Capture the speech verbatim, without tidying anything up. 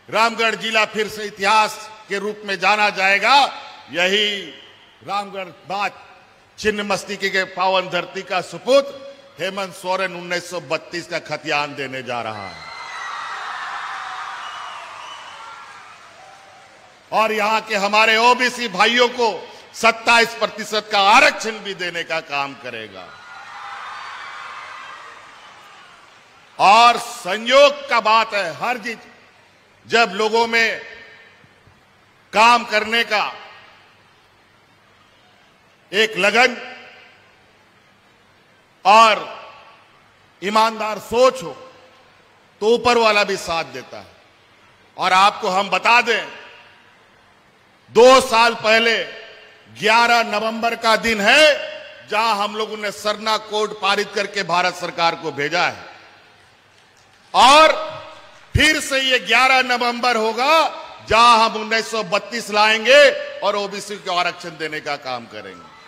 रामगढ़ जिला फिर से इतिहास के रूप में जाना जाएगा। यही रामगढ़ बात छिन्नमस्तिके के पावन धरती का सुपुत्र हेमंत सोरेन उन्नीस सौ बत्तीस का खतियान देने जा रहा है और यहां के हमारे ओबीसी भाइयों को सत्ताईस प्रतिशत का आरक्षण भी देने का काम करेगा। और संयोग का बात है, हर चीज जब लोगों में काम करने का एक लगन और ईमानदार सोच हो तो ऊपर वाला भी साथ देता है। और आपको हम बता दें, दो साल पहले ग्यारह नवंबर का दिन है जहां हम लोगों ने सरना कोड पारित करके भारत सरकार को भेजा है और फिर से ये ग्यारह नवंबर होगा जहां हम उन्नीस सौ बत्तीस लाएंगे और ओबीसी को आरक्षण देने का काम करेंगे।